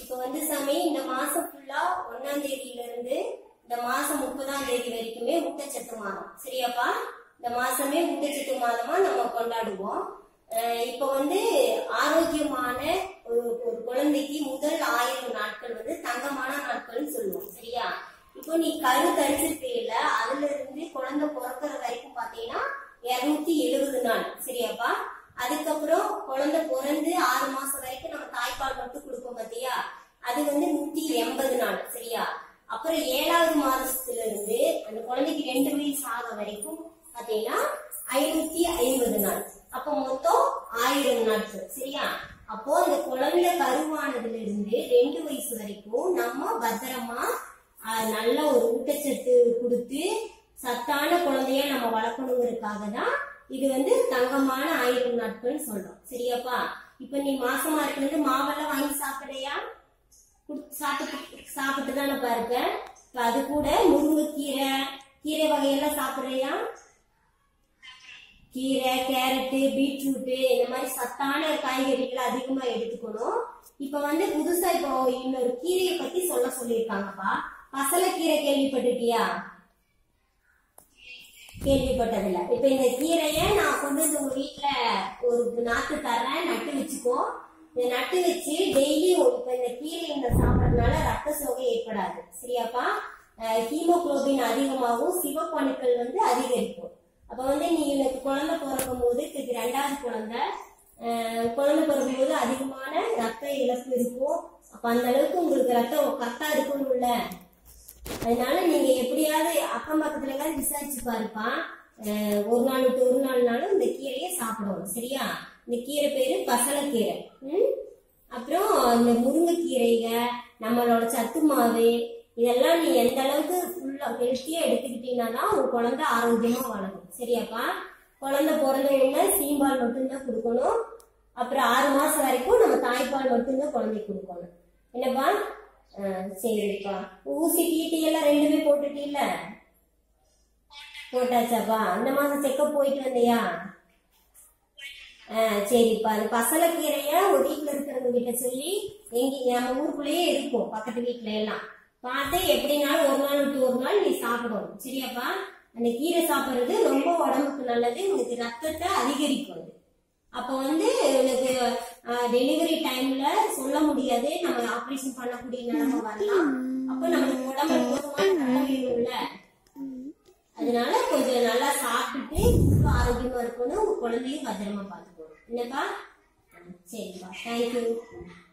இப்போ வந்து சாமி இந்த மாசம் ஃபுல்லா 1ஆம் தேதியில இருந்து இந்த மாசம் 30ஆம் தேதி வரைக்குமே ஊட்டச்சத்து மாதம். சரியாப்பா? இந்த மாசமே ஊட்டச்சத்து மாதமா நம்ம கொண்டாடுவோம். இப்போ வந்து ஆரோக்கியமான ஒரு குழந்தைக்கு முதல் 1000 நாட்கள் வந்து தங்கமான நாட்கள்னு சொல்லுவோம். சரியா? இப்போ நீ கரு தரிச்சிருப்பீல, அதுல இருந்து குழந்தை பிறக்கிற வரைக்கும் பாத்தீங்கன்னா 270 நாள். சரியாப்பா? அதுக்கப்புறம் குழந்தை பிறந்து 6 மாசம் வரைக்கும் நம்ம தாய்ப்பால் மட்டும் கொடுப்போம் பாத்தியா, அது வந்து 180 நாள். சரியா? அப்புறம் 7வது மாதத்துல இருந்து அந்த குழந்தைக்கு 2 வயசு ஆக வரைக்கும் பாத்தீங்கன்னா 550 நாள். அப்ப மொத்தம் 1000 நாட்கள். சரியா? அப்போ இந்த குழந்தை கருவானதுல இருந்து 2 வயசு வரைக்கும் நம்ம பத்திரமா நல்ல ஒரு ஊட்டச்சத்து கொடுத்து சத்தான குழந்தைய நம்ம வளர்க்கணுங்கிறதுக்காக தான் இது வந்து தங்கமான 1000 நாட்கள் சொல்றோம். சரியாப்பா? இப்ப நீ மாசமா இருக்கிறது மாவெல்லாம் வாங்கி சாப்பிடுறியா? சாப்பிட்டு தானே பாருங்க. இப்ப அது கூட முருங்கைக்கீரை, கீரை வகையெல்லாம் சாப்பிடுறியா? கீரை, கேரட்டு, பீட்ரூட் இந்த மாதிரி சத்தான காய்கறிகளை அதிகமா எடுத்துக்கணும். இப்ப வந்து புதுசா இப்போ இன்னொரு கீரையை பத்தி சொல்லியிருக்காங்கப்பா. பசலைக்கீரை கேள்விப்பட்டிருக்கியா? கேள்விப்பட்டதில்ல. இப்ப இந்த கீரைய நான் கொண்டு வந்து உங்க வீட்டுல ஒரு நாத்து தர்றேன், நட்டு வச்சுக்கோ. இதை நட்டு வச்சு டெய்லி இப்ப இந்த கீரை இந்த சாப்பிடறதுனால ரத்த சோகை ஏற்படாது. சரியாப்பா? ஹீமோகுளோபின் அதிகமாகவும் சிவப்பணுக்கள் வந்து அதிகரிக்கும். அப்ப வந்து நீ எனக்கு குழந்தை பிறக்கும் போது, 2வது குழந்தை பிறக்கும் போது அதிகமான ரத்த இழப்பு இருக்கும். அப்ப அந்த அளவுக்கு உங்களுக்கு ரத்தம் கரெக்டா இருக்கணும்ல. அதனால நீங்க எப்படியாவது அக்கம் பக்கத்துல எல்லாம் விசாரிச்சு பாருப்பா. ஒரு நாள் விட்டு ஒரு நாள்னாலும் இந்த கீரையை சாப்பிடணும். சரியா? இந்த கீரை பேரு பசலைக்கீரை. அப்புறம் இந்த முருங்கைக்கீரைங்க, நம்மளோட சத்து மாவு, இதெல்லாம் நீ எந்த அளவுக்கு ஃபுல்லா ஹெல்த்தியா எடுத்துக்கிட்டீங்கன்னா உன் குழந்தை ஆரோக்கியமா வளரும். சரியாப்பா? குழந்தை பிறந்த உடனே சீம்பால் மட்டும்தான் கொடுக்கணும். அப்புறம் 6 மாசம் வரைக்கும் நம்ம தாய்ப்பால் மட்டும்தான் குழந்தைக்கு கொடுக்கணும். என்னப்பா? சரிப்பா. ஊசி டிடி எல்லாம் 2மே போட்டுட்டீல்ல? போட்டாச்சாப்பா? இந்த மாசம் செக்கப் போயிட்டு வந்தியா? சரிப்பா. அது பசலைக்கீரைய ஒரு வீட்டுல இருக்கிறவங்க கிட்ட சொல்லி, நம்ம ஊருக்குள்ளேயே இருக்கும் பக்கத்து வீட்டுல எல்லாம் பார்த்து எப்படினாலும் ஒரு நாள் விட்டு ஒரு நாள் நீ சாப்பிடணும். சரியாப்பா? அந்த கீரை சாப்பிடுறது ரொம்ப உடம்புக்கு நல்லது. உங்களுக்கு ரத்தத்தை அதிகரிக்கும். அப்ப வந்து உனக்கு டெலிவரி டைம்ல சொல்ல முடியாது, நம்ம ஆபரேஷன் பண்ணக்கூடிய நிலைமை வரலாம். அப்ப நம்மளுக்கு உடம்புல போதுமான ரத்தம் வேணும்ல. அதனால கொஞ்சம் நல்லா சாப்பிட்டுட்டு ஆரோக்கியமா இருக்கணும். உங்க குழந்தையும் பத்திரமா பாத்துக்கணும். என்னப்பா? சரிப்பா. தேங்க்யூ.